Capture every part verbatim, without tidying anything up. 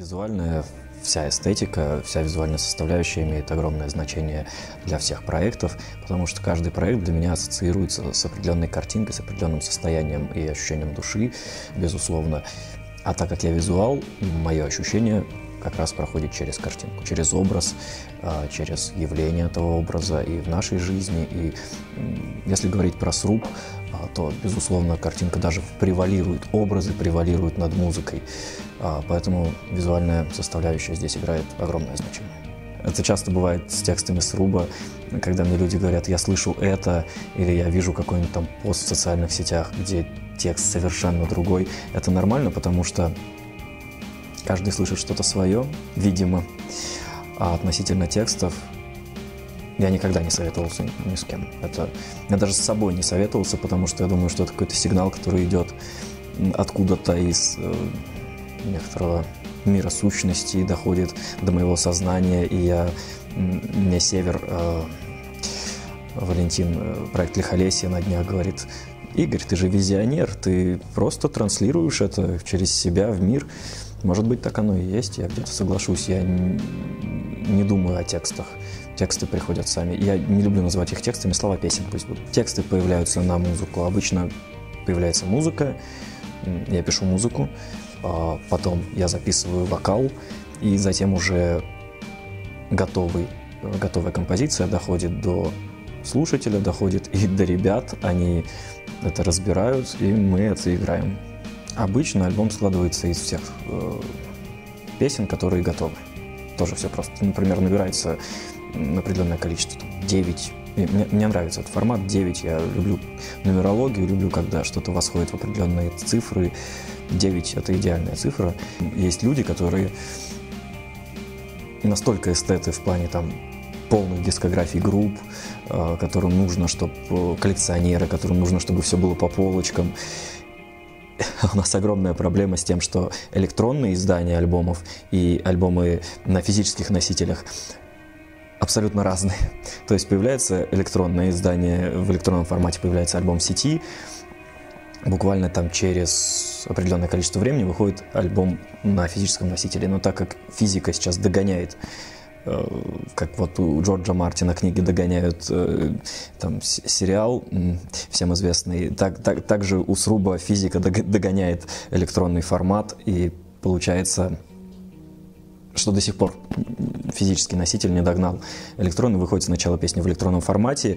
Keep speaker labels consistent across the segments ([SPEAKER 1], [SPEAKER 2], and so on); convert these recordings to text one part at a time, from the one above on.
[SPEAKER 1] Визуальная, вся эстетика, вся визуальная составляющая имеет огромное значение для всех проектов, потому что каждый проект для меня ассоциируется с определенной картинкой, с определенным состоянием и ощущением души, безусловно. А так как я визуал, мое ощущение как раз проходит через картинку, через образ, через явление этого образа и в нашей жизни. И если говорить про сруб, то, безусловно, картинка даже превалирует, образы превалируют над музыкой. Поэтому визуальная составляющая здесь играет огромное значение. Это часто бывает с текстами сруба, когда мне люди говорят: я слышу это, или я вижу какой-нибудь там пост в социальных сетях, где текст совершенно другой. Это нормально, потому что каждый слышит что-то свое, видимо. А относительно текстов я никогда не советовался ни с кем. Это... Я даже с собой не советовался, потому что я думаю, что это какой-то сигнал, который идет откуда-то из э, некоторого мира сущности и доходит до моего сознания. И я... Мне Север, э, Валентин, э, проект Лихолесье на днях говорит: Игорь, ты же визионер, ты просто транслируешь это через себя в мир. Может быть, так оно и есть, я где-то соглашусь. Я не, не думаю о текстах. Тексты приходят сами. Я не люблю называть их текстами, слова песен пусть будут. Тексты появляются на музыку. Обычно появляется музыка, я пишу музыку, потом я записываю вокал, и затем уже готовый, готовая композиция доходит до слушателя, доходит и до ребят. Они это разбирают, и мы это играем. Обычно альбом складывается из всех э, песен, которые готовы. Тоже все просто. Например, набирается определенное количество, там, девять. Мне, мне нравится этот формат девять. Я люблю нумерологию, люблю, когда что-то восходит в определенные цифры. девять — это идеальная цифра. Есть люди, которые настолько эстеты в плане там полных дискографий групп, э, которым нужно, чтобы коллекционеры, которым нужно, чтобы все было по полочкам. У нас огромная проблема с тем, что электронные издания альбомов и альбомы на физических носителях абсолютно разные. То есть появляется электронное издание, в электронном формате появляется альбом в сети, буквально там через определенное количество времени выходит альбом на физическом носителе. Но так как физика сейчас догоняет, как вот у Джорджа Мартина книги догоняют там сериал всем известный, так, так, так же у сруба физика догоняет электронный формат, и получается, что до сих пор физический носитель не догнал электронный. Выходит сначала песня в электронном формате,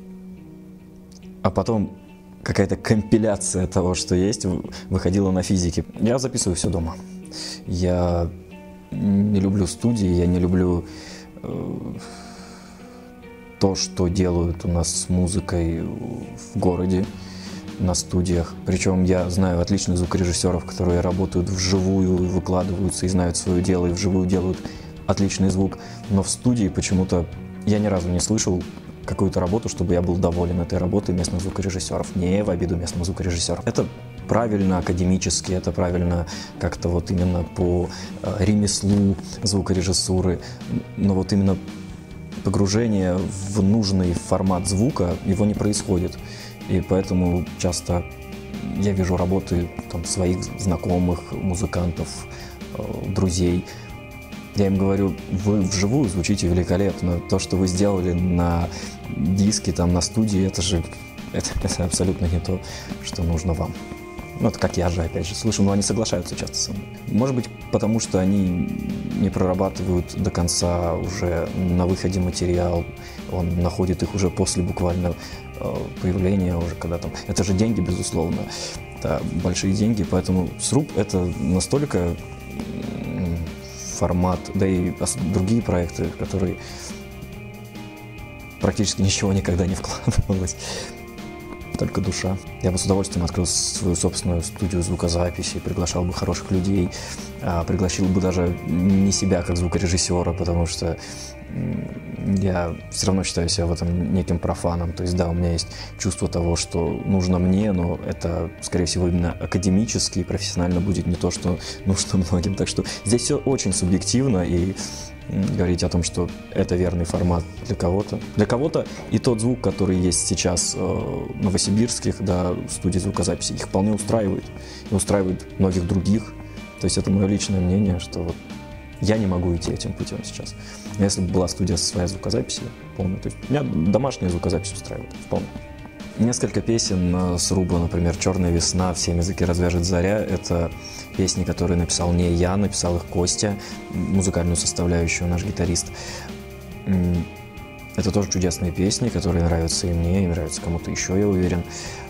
[SPEAKER 1] а потом какая-то компиляция того, что есть, выходила на физике. Я записываю все дома. Я не люблю студии, я не люблю э, то, что делают у нас с музыкой в городе, на студиях. Причем я знаю отличных звукорежиссеров, которые работают вживую, выкладываются и знают свое дело, и вживую делают отличный звук. Но в студии почему-то я ни разу не слышал какую-то работу, чтобы я был доволен этой работой местных звукорежиссеров. Не в обиду местных звукорежиссеров. Это правильно академически, это правильно как-то вот именно по э, ремеслу звукорежиссуры, но вот именно погружение в нужный формат звука его не происходит. И поэтому часто я вижу работы там своих знакомых, музыкантов, э, друзей. Я им говорю: вы вживую звучите великолепно. То, что вы сделали на диске, там, на студии, это же это, это абсолютно не то, что нужно вам. Ну, это как я же, опять же, слышу, но они соглашаются часто со мной. Может быть, потому что они не прорабатывают до конца уже на выходе материал, он находит их уже после буквально э, появления, уже когда там... Это же деньги, безусловно, это большие деньги, поэтому сруб — это настолько формат, да и другие проекты, в которые практически ничего никогда не вкладывалось. Только душа. Я бы с удовольствием открыл свою собственную студию звукозаписи, приглашал бы хороших людей, пригласил бы даже не себя как звукорежиссера, потому что я все равно считаю себя в этом неким профаном. То есть да, у меня есть чувство того, что нужно мне, но это, скорее всего, именно академически и профессионально будет не то, что нужно многим. Так что здесь все очень субъективно, и говорить о том, что это верный формат для кого-то. Для кого-то и тот звук, который есть сейчас э, в новосибирских, да, студий звукозаписи, их вполне устраивает. И устраивает многих других. То есть это мое личное мнение, что вот я не могу идти этим путем сейчас. Если бы была студия своя звукозаписи, полная, то есть меня домашняя звукозапись устраивает вполне. Несколько песен Сруба, например, «Черная весна», «Всем языки развяжет заря» — это песни, которые написал не я, написал их Костя, музыкальную составляющую наш гитарист. Это тоже чудесные песни, которые нравятся и мне, и нравятся кому-то еще, я уверен.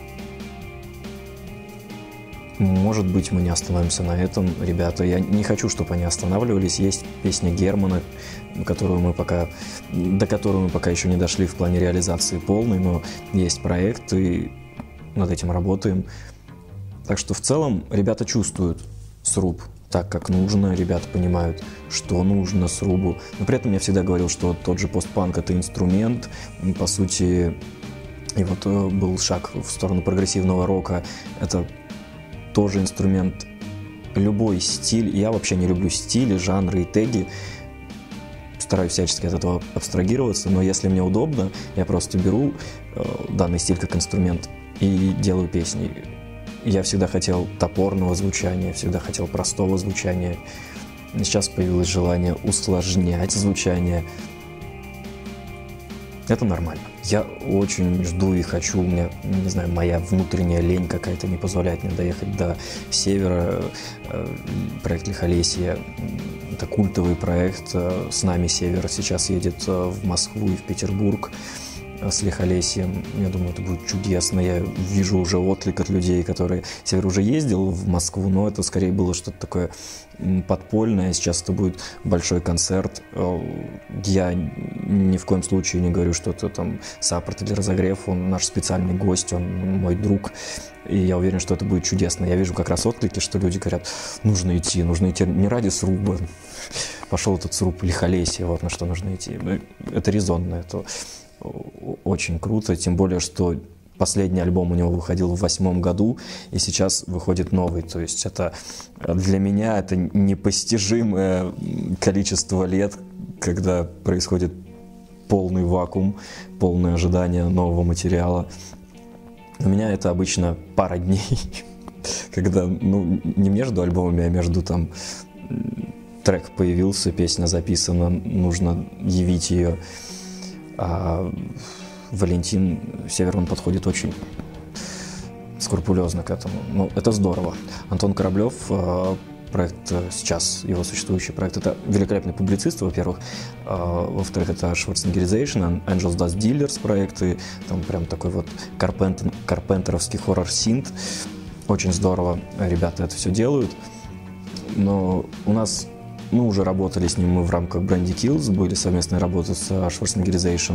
[SPEAKER 1] Может быть, мы не остановимся на этом, ребята. Я не хочу, чтобы они останавливались. Есть песня Германа, которую мы пока, до которой мы пока еще не дошли в плане реализации полной, но есть проект, и над этим работаем. Так что в целом ребята чувствуют Сруб так, как нужно, ребята понимают, что нужно Срубу. Но при этом я всегда говорил, что тот же постпанк — это инструмент, по сути, и вот был шаг в сторону прогрессивного рока, это тоже инструмент. Любой стиль, я вообще не люблю стили, жанры и теги, стараюсь всячески от этого абстрагироваться, но если мне удобно, я просто беру э, данный стиль как инструмент и делаю песни. Я всегда хотел топорного звучания, всегда хотел простого звучания. Сейчас появилось желание усложнять звучание. Это нормально. Я очень жду и хочу, у меня, не знаю, моя внутренняя лень какая-то не позволяет мне доехать до севера. Проект Лихолесье — это культовый проект. С нами север сейчас едет в Москву и в Петербург с Лихолесьем. Я думаю, это будет чудесно. Я вижу уже отклик от людей, которые... Север уже ездил в Москву, но это скорее было что-то такое подпольное. Сейчас это будет большой концерт. Я ни в коем случае не говорю, что это там саппорт или разогрев. Он наш специальный гость, он мой друг. И я уверен, что это будет чудесно. Я вижу как раз отклики, что люди говорят, нужно идти, нужно идти не ради Сруба. Пошел этот Сруб Лихолесье, вот на что нужно идти. Это резонно, это очень круто, тем более, что последний альбом у него выходил в восьмом году, и сейчас выходит новый. То есть это для меня это непостижимое количество лет, когда происходит полный вакуум, полное ожидание нового материала. У меня это обычно пара дней, когда, ну, не между альбомами, а между там трек появился, песня записана, нужно явить ее. А Валентин Север, он подходит очень скрупулезно к этому. Ну, это здорово. Антон Кораблев, проект сейчас, его существующий проект, это великолепный публицист, во-первых. Во-вторых, это Schwarzeneggerization, Angels Dust Dealers проекты, там прям такой вот карпентер, карпентеровский хоррор-синт. Очень здорово ребята это все делают. Но у нас... Мы уже работали с ним, мы в рамках Brandy Kills, были совместные работы с Schwarzeneggerization.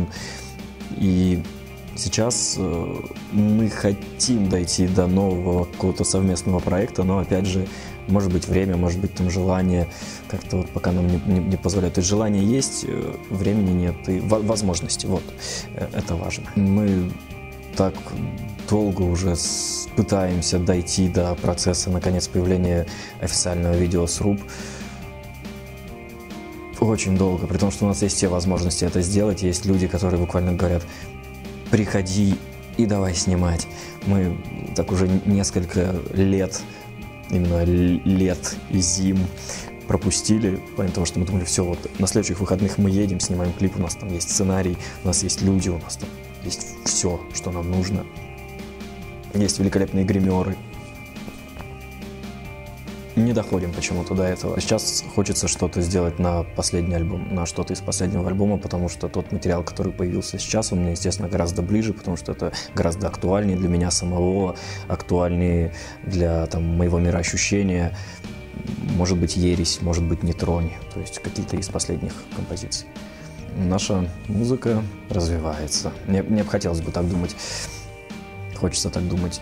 [SPEAKER 1] И сейчас э, мы хотим дойти до нового какого-то совместного проекта, но опять же, может быть время, может быть там желание, как-то вот пока нам не, не, не позволяет. То есть желание есть, э, времени нет и возможности, вот, э, это важно. Мы так долго уже с, пытаемся дойти до процесса, наконец, появления официального видео Сруб. Очень долго, при том, что у нас есть все возможности это сделать. Есть люди, которые буквально говорят, приходи и давай снимать. Мы так уже несколько лет, именно лет и зим пропустили, потому что мы думали, все, вот на следующих выходных мы едем, снимаем клип, у нас там есть сценарий, у нас есть люди, у нас там есть все, что нам нужно. Есть великолепные гримеры. Не доходим почему-то до этого. Сейчас хочется что-то сделать на последний альбом, на что-то из последнего альбома, потому что тот материал, который появился сейчас, он мне, естественно, гораздо ближе, потому что это гораздо актуальнее для меня самого, актуальнее для там, моего мироощущения. Может быть, «Ересь», может быть, «Не тронь», то есть какие-то из последних композиций. Наша музыка развивается. Мне, мне бы хотелось бы так думать. Хочется так думать.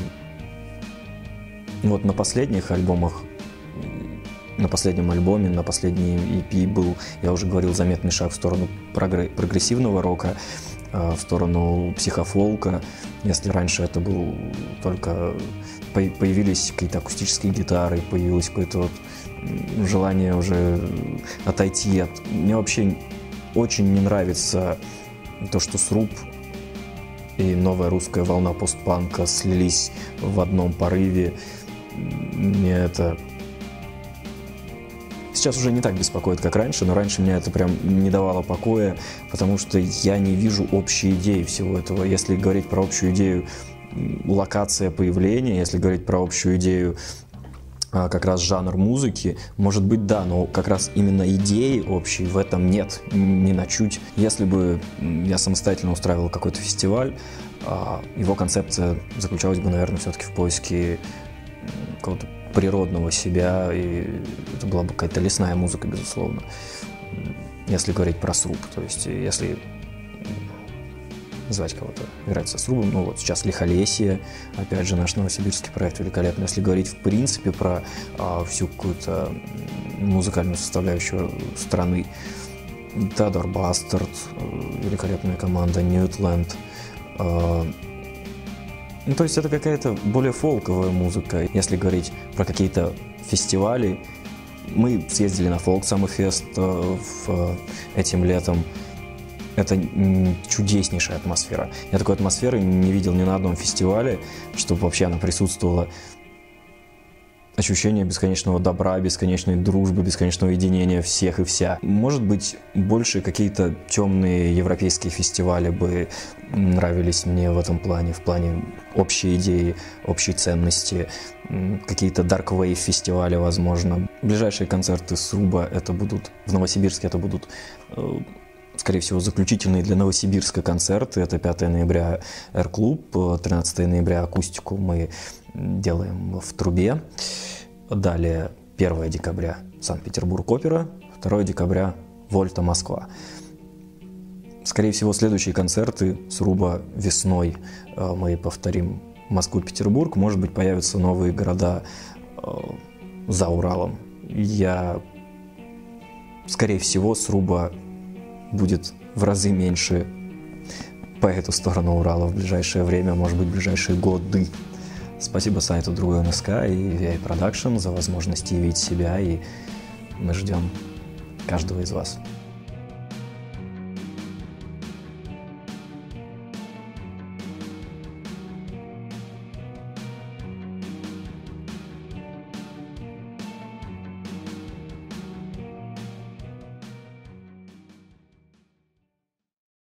[SPEAKER 1] Вот на последних альбомах, на последнем альбоме, на последней и пи был, я уже говорил, заметный шаг в сторону прогрессивного рока, в сторону психофолка. Если раньше это был только... Появились какие-то акустические гитары, появилось какое-то вот желание уже отойти от... Мне вообще очень не нравится то, что Сруб и новая русская волна постпанка слились в одном порыве. Мне это... сейчас уже не так беспокоит, как раньше, но раньше меня это прям не давало покоя, потому что я не вижу общей идеи всего этого. Если говорить про общую идею локация появления, если говорить про общую идею как раз жанр музыки, может быть, да, но как раз именно идеи общей в этом нет, ни на чуть. Если бы я самостоятельно устраивал какой-то фестиваль, его концепция заключалась бы, наверное, все-таки в поиске какого-то природного себя, и это была бы какая-то лесная музыка, безусловно, если говорить про сруб. То есть, если звать кого-то играть со срубом, ну вот сейчас Лихолесье, опять же, наш новосибирский проект великолепный. Если говорить в принципе про а, всю какую-то музыкальную составляющую страны, Теодор Бастард, великолепная команда, Ньютленд. А, ну, то есть это какая-то более фолковая музыка. Если говорить про какие-то фестивали, мы съездили на Folk Summer Fest в, этим летом. Это чудеснейшая атмосфера. Я такой атмосферы не видел ни на одном фестивале, чтобы вообще она присутствовала. Ощущение бесконечного добра, бесконечной дружбы, бесконечного единения всех и вся. Может быть, больше какие-то темные европейские фестивали бы нравились мне в этом плане, в плане общей идеи, общей ценности. Какие-то Dark Wave фестивали, возможно. Ближайшие концерты сруба это будут, в Новосибирске это будут, скорее всего, заключительные для Новосибирска концерты. Это пятое ноября Р-клуб, тринадцатое ноября акустику мы делаем в Трубе. Далее первое декабря Санкт-Петербург опера, второе декабря Вольта Москва. Скорее всего, следующие концерты сруба весной мы повторим Москву, Петербург. Может быть, появятся новые города за Уралом. Я, скорее всего, сруба будет в разы меньше по эту сторону Урала в ближайшее время, может быть, в ближайшие годы. Спасибо сайту Другой эн эс ка и ви ай Production за возможность явить себя, и мы ждем каждого из вас.